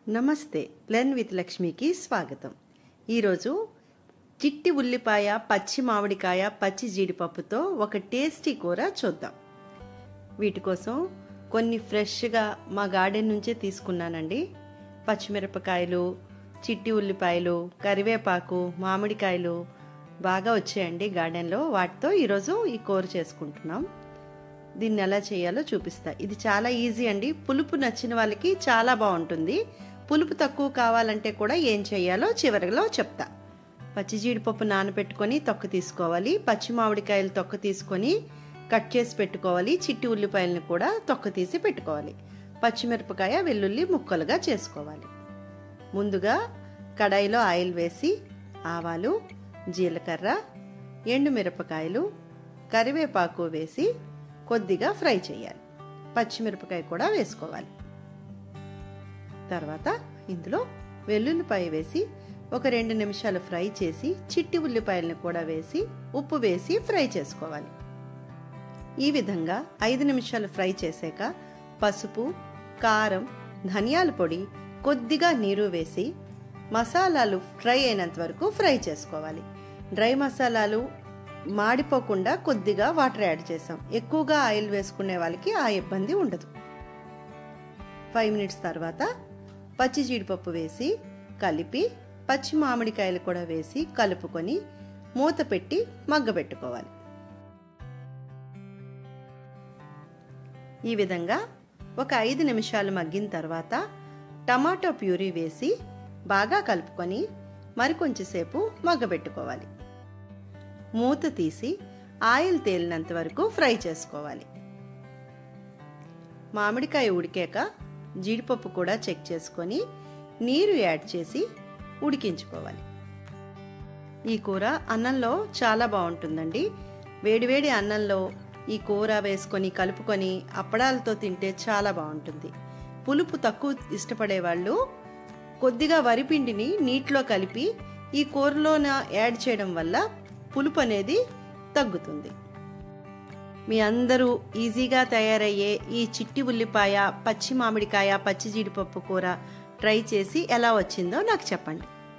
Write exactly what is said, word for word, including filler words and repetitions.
నమస్తే, ప్లెన్ విత్ లక్ష్మికి స్వాగతం. ఈరోజు చిట్టి ఉల్లిపాయ, పచ్చి మామిడికాయ, పచ్చి జీడిపప్పుతో ఒక టేస్టీ కూర చూద్దాం. వీటి కోసం కొన్ని ఫ్రెష్గా మా గార్డెన్ నుంచే తీసుకున్నానండి. పచ్చిమిరపకాయలు, చిట్టి ఉల్లిపాయలు, కరివేపాకు, మామిడికాయలు బాగా వచ్చాయండి గార్డెన్లో. వాటితో ఈరోజు ఈ కూర చేసుకుంటున్నాం. దీన్ని ఎలా చేయాలో చూపిస్తా. ఇది చాలా ఈజీ అండి. పులుపు నచ్చిన వాళ్ళకి చాలా బాగుంటుంది. పులుపు తక్కువ కావాలంటే కూడా ఏం చేయాలో చివరిలో చెప్తా. పచ్చి జీడిపప్పు నానబెట్టుకొని తొక్క తీసుకోవాలి. పచ్చి మామిడికాయలు తొక్క తీసుకొని కట్ చేసి పెట్టుకోవాలి. చిట్టి ఉల్లిపాయలను కూడా తొక్క తీసి పెట్టుకోవాలి. పచ్చిమిరపకాయ, వెల్లుల్లి ముక్కలుగా చేసుకోవాలి. ముందుగా కడాయిలో ఆయిల్ వేసి ఆవాలు, జీలకర్ర, ఎండుమిరపకాయలు, కరివేపాకు వేసి కొద్దిగా ఫ్రై చేయాలి. పచ్చిమిరపకాయ కూడా వేసుకోవాలి. తర్వాత ఇందులో వెల్లుల్లిపాయ వేసి ఒక రెండు నిమిషాలు ఫ్రై చేసి చిట్టి ఉల్లిపాయలను కూడా వేసి ఉప్పు వేసి ఫ్రై చేసుకోవాలి. ఈ విధంగా ఐదు నిమిషాలు ఫ్రై చేసాక పసుపు, కారం, ధనియాల పొడి, కొద్దిగా నీరు వేసి మసాలాలు ఫ్రై అయినంత వరకు ఫ్రై చేసుకోవాలి. డ్రై మసాలాలు మాడిపోకుండా కొద్దిగా వాటర్ యాడ్ చేసాం. ఎక్కువగా ఆయిల్ వేసుకునే వాళ్ళకి ఆ ఇబ్బంది ఉండదు. ఫైవ్ మినిట్స్ తర్వాత పచ్చి జీడిపప్పు వేసి కలిపి పచ్చి మామిడికాయలు కూడా వేసి కలుపుకొని మూత పెట్టి మగ్గబెట్టుకోవాలి. ఈ విధంగా ఒక ఐదు నిమిషాలు మగ్గిన తర్వాత టమాటో ప్యూరీ వేసి బాగా కలుపుకొని మరికొంచెంసేపు మగ్గబెట్టుకోవాలి. మూత తీసి ఆయిల్ తేలినంత వరకు ఫ్రై చేసుకోవాలి. మామిడికాయ ఉడికాక జీడిపప్పు కూడా చెక్ చేసుకొని నీరు యాడ్ చేసి ఉడికించుకోవాలి. ఈ కూర అన్నంలో చాలా బాగుంటుందండి. వేడివేడి అన్నంలో ఈ కూర వేసుకొని కలుపుకొని అప్పడాలతో తింటే చాలా బాగుంటుంది. పులుపు తక్కువ ఇష్టపడే వాళ్ళు కొద్దిగా వరిపిండిని నీటిలో కలిపి ఈ కూరలోన యాడ్ చేయడం వల్ల పులుపు అనేది తగ్గుతుంది. మీ అందరూ ఈజీగా తయారయ్యే ఈ చిట్టి ఉల్లిపాయ, పచ్చి మామిడికాయ, పచ్చి జీడిపప్పు కూర ట్రై చేసి ఎలా వచ్చిందో నాకు చెప్పండి.